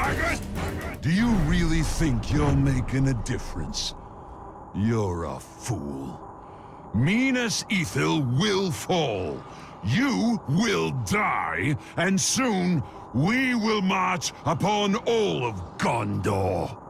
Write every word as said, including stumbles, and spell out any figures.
Do you really think you're making a difference? You're a fool. Minas Ithil will fall. You will die, and soon we will march upon all of Gondor.